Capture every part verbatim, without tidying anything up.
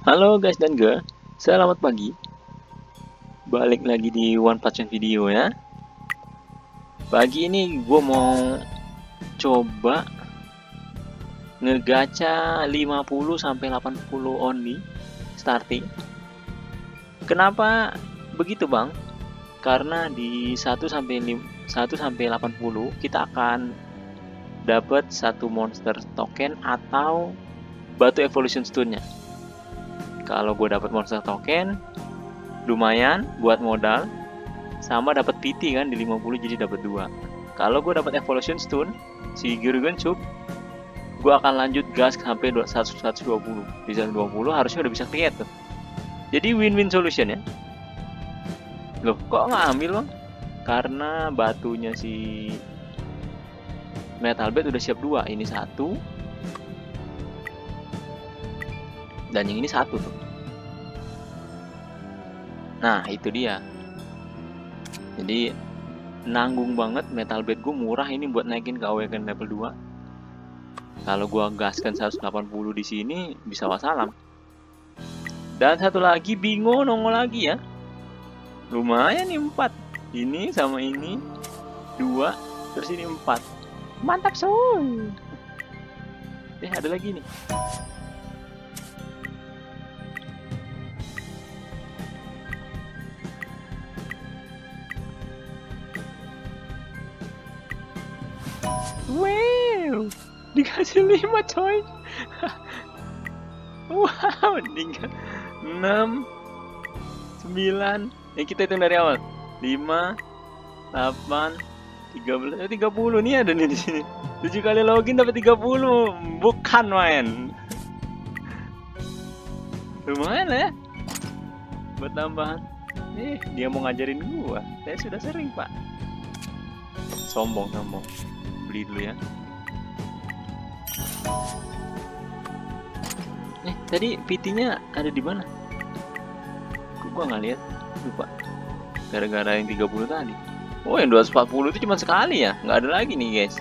Halo guys dan girl, selamat pagi. Balik lagi di One Punch Man video ya. Pagi ini gue mau coba ngegacha lima puluh sampai delapan puluh only starting. Kenapa begitu bang? Karena di satu sampai delapan puluh kita akan dapat satu monster token atau batu evolution stone-nya. Kalau gue dapat monster token lumayan buat modal, sama dapat P T kan di lima puluh, jadi dapat dua. Kalau gue dapat evolution stone si Gyurugen Sub, gue akan lanjut gas sampai seratus dua puluh. Di seratus dua puluh harusnya udah bisa create tuh. Jadi win-win solution ya. Loh, kok nggak ambil bang? Karena batunya si Metal Bed udah siap dua, ini satu dan yang ini satu tuh. Nah itu dia. Jadi nanggung banget, Metal Bed gue murah ini buat naikin ke Awaken level dua. Kalau gua gaskan seratus delapan puluh di sini bisa wassalam. Dan satu lagi bingo nongol lagi ya. Lumayan nih empat. Ini sama ini dua, terus ini empat. Mantap soy. Eh ada lagi nih. Wow, dikasih lima coy. Wow, tinggal enam, sembilan. Ini kita hitung dari awal. lima, delapan, tiga belas, eh, tiga puluh nih ada nih di sini. tujuh kali login dapat tiga puluh. Bukan main. Lumayan lah ya. Buat tambahan. Eh, dia mau ngajarin gua. Saya sudah sering, Pak. Sombong, sombong. Beli dulu ya. Eh, tadi P T-nya ada di mana? Kok gua nggak lihat? Lupa. Gara-gara yang tiga puluh tadi. Oh, yang dua ratus empat puluh itu cuma sekali ya? Nggak ada lagi nih, guys.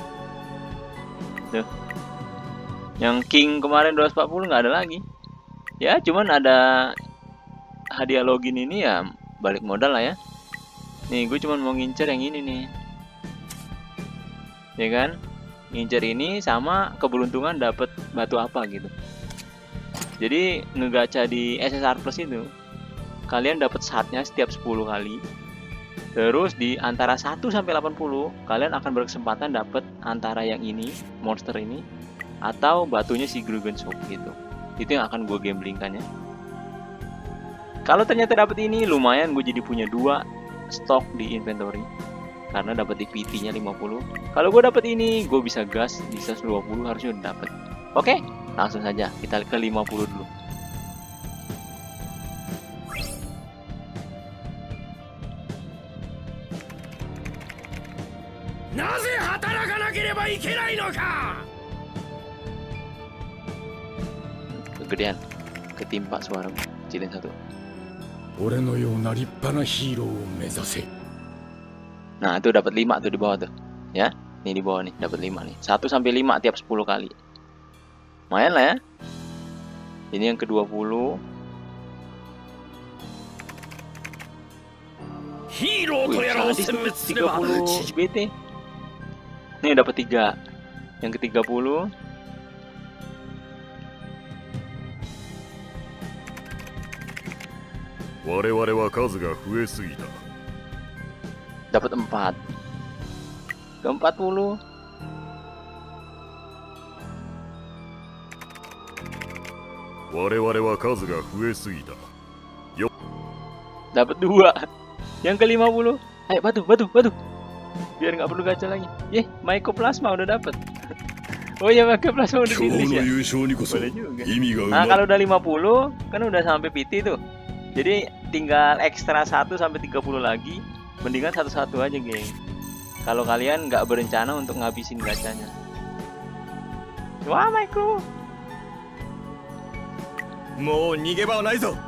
Tuh. Yang King kemarin dua ratus empat puluh nggak ada lagi. Ya, cuman ada hadiah login ini ya, balik modal lah ya. Nih, gue cuman mau ngincer yang ini nih. Ya kan? Ngincer ini sama keberuntungan dapat batu apa gitu. Jadi ngegacha di S S R Plus itu kalian dapat saatnya setiap sepuluh kali. Terus di antara satu sampai delapan puluh kalian akan berkesempatan dapat antara yang ini, monster ini, atau batunya si Gyurugen Sub gitu. Itu yang akan gue gamblingkan ya. Kalau ternyata dapat ini lumayan, gue jadi punya dua stok di inventory. Karena dapat di P T-nya lima puluh. Kalau gue dapat ini, gue bisa gas di seratus dua puluh, harusnya udah dapat. Oke, langsung saja kita ke lima puluh dulu. Naze hataraka ikenai no ka? Kegedean, ketimpa suara, kecilin satu. Ore no you na rippana hero o mezase. Nah, itu dapat lima tuh di bawah tuh. Ya. Ini di bawah nih, dapat lima nih. satu sampai lima tiap sepuluh kali. Lumayan lah ya. Ini yang ke dua puluh. Hero to yara o senmetsu tiga puluh B T. Nih dapat tiga. Yang ke tiga puluh. Wareware wa kazu ga fue sugita. Dapat empat. Ke empat puluh. Wareware wa kazu ga fue sugita. Yo. Dapat dua. Yang ke lima puluh. Ayo batu, batu, batu. Biar nggak perlu gacha lagi. Yeh, Mycoplasma udah dapat. Oh ya, Mycoplasma udah rilis ya. Boleh juga. Nah, kalau udah lima puluh kan udah sampai P T tuh. Jadi tinggal ekstra satu sampai tiga puluh lagi. Mendingan satu-satu aja, geng. Kalau kalian nggak berencana untuk ngabisin gacanya. Wah, Micro. Mou nigebao nai zo.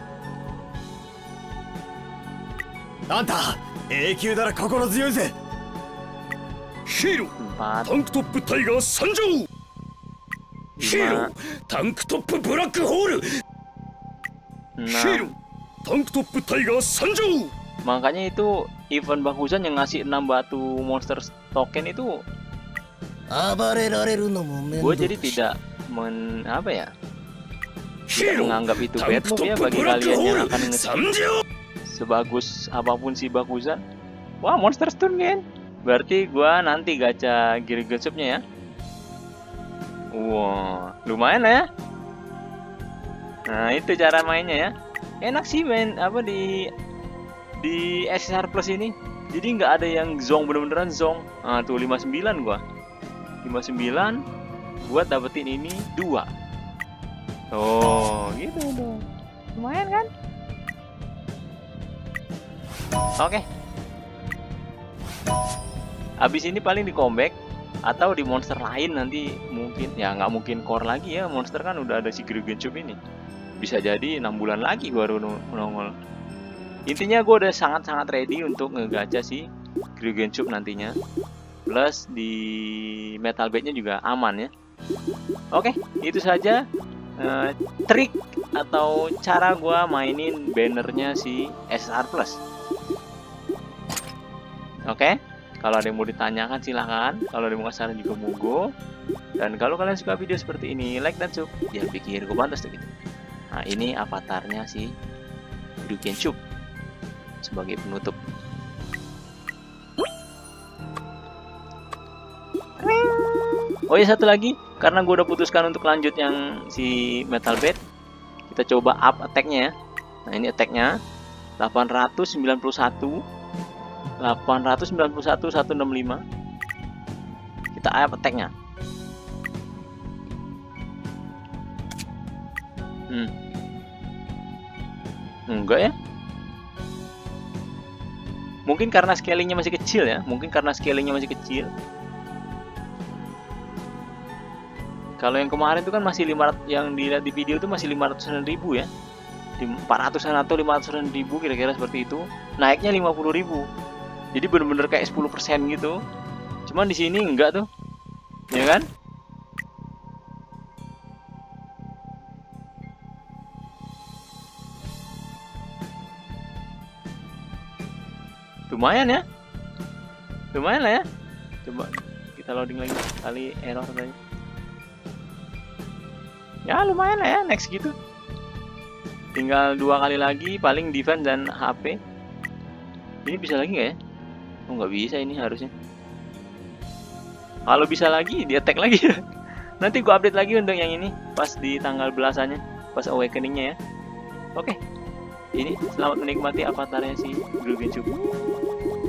Anta, eikyū dara kokoro tsuyoi ze. Hero, tank top tiger sanjou. Hero, tank top black hole. ヒーロー、タンクトップタイガー参上. Makanya itu event Bakusan yang ngasih enam batu monster token itu gue jadi tidak men apa ya tidak menganggap itu bad move ya bagi kalian yang akan nge sebagus apapun si Bakusan. Wah, monster stun kan? Berarti gua nanti gacha Gear-Shop-nya ya. Wah, lumayan lah ya. Nah, itu cara mainnya ya. Enak sih main apa di di S S R Plus ini. Jadi nggak ada yang zong bener-beneran zong. Nah, tuh lima puluh sembilan gua. lima puluh sembilan buat dapetin ini dua. Oh, gitu tuh. Lumayan kan? Oke. Okay. Habis ini paling di comeback atau di monster lain nanti mungkin ya nggak mungkin core lagi ya, monster kan udah ada si Gear-Shop ini. Bisa jadi enam bulan lagi baru nongol. Intinya gue udah sangat-sangat ready untuk ngegacha si Gear-Shop nantinya. Plus di Metal Bed-nya juga aman ya. Oke, itu saja uh, trik atau cara gue mainin bannernya si S S R Plus. Oke, kalau ada yang mau ditanyakan silahkan. Kalau ada yang mau saran juga monggo. Dan kalau kalian suka video seperti ini, like dan sub. Jangan pikir gue pantas tuh gitu. Nah, ini avatarnya si Gear-Shop sebagai penutup. Oh ya, satu lagi, karena gue udah putuskan untuk lanjut yang si Metal Bed, kita coba up attack-nya ya. Nah, ini attack-nya delapan ratus sembilan puluh satu, delapan ratus sembilan puluh satu, seratus enam puluh lima. Kita up attack-nya. Hmm. Enggak ya? Mungkin karena scalingnya masih kecil ya. Mungkin karena scalingnya masih kecil. Kalau yang kemarin itu kan masih lima ratus, yang dilihat di video itu masih lima ratusan ribu ya. Di empat ratusan atau lima ratusan ribu kira-kira seperti itu. Naiknya lima puluh ribu. Jadi bener-bener kayak sepuluh persen gitu. Cuman di sini enggak tuh. Ya kan? Lumayan ya. Lumayan lah ya. Coba kita loading lagi. Kali error tadi. Ya lumayan lah ya, next gitu. Tinggal dua kali lagi, paling defense dan H P. Ini bisa lagi nggak ya? Oh nggak bisa ini harusnya. Kalau bisa lagi, dia attack lagi. Nanti gua update lagi untuk yang ini pas di tanggal belasannya, pas awakeningnya ya. Oke, ini selamat menikmati avatarnya si Gear-Shop.